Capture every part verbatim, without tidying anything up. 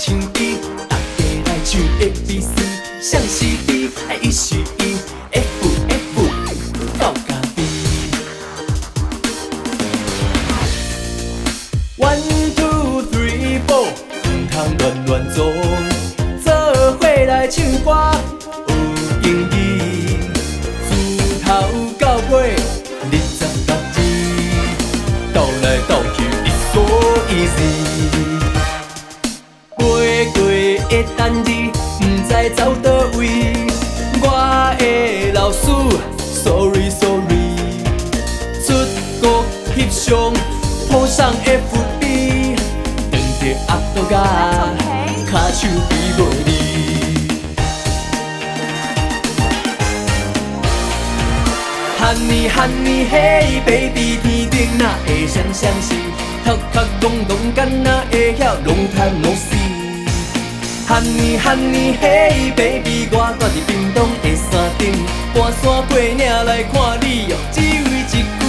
像伊，大家来唱 A B C， 像是 D， 伊是 E，F F 到甲 B。One two three four， 唔通乱乱做，做伙来唱歌有意义。自头到尾二十六字，斗来斗去it's so easy。背过的单字，唔知走倒位。我的老师 ，sorry sorry， 出国翕相，铺上 F B， 当着压倒甲，骹手比袂离。Honey honey hey baby， 天顶哪会双双是？头壳戆戆，敢若会晓 long time no see。Honey honey hey baby， 我住伫屏东的山顶，跋山过岭来看你哦，只为一句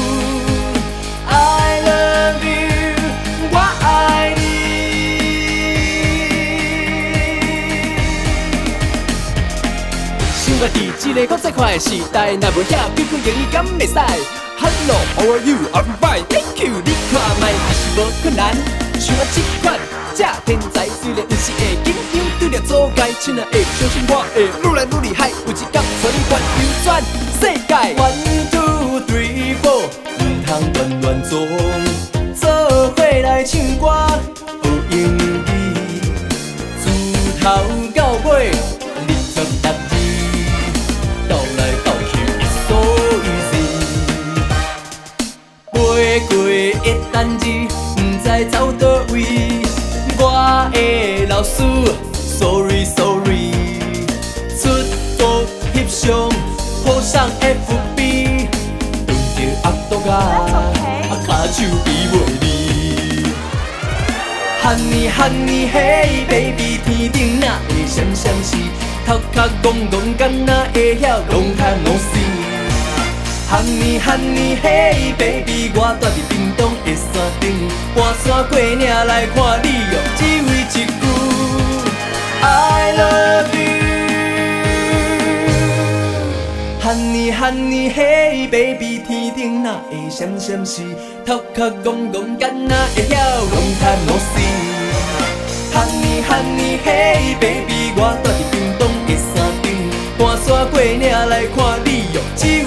I love you， 我爱你。生活伫这个国际化的时代，若无遐几句英语敢袂使 ？Hello，how are you？I'm fine，thank you。你看卖也是无困难，像我这款这天才，虽然有时会紧张，对着阻碍，亲爱的，相信我会愈来愈厉害，有一天带你环游全世界。One two three four， 唔通乱乱做，做伙来唱歌有英语，自头到尾二十六字，斗来斗去 it's so easy。背过的单字，唔知走倒位。我的老师 ，sorry sorry， 出国翕相，铺上 F B， 当着压倒甲，啊骹手比袂离。Honey honey hey baby， 天顶哪会双双是？头壳戆戆，敢若会晓 long time no see。Honey honey hey baby， 我住伫屏东的山顶，跋山过岭来看你哦，只为一句 I love you。Honey honey hey baby， 天顶哪会闪闪是？头壳戆戆，敢若会晓 long time no see。Honey honey hey baby， 我住伫屏东的山顶，跋山过岭来看你哦。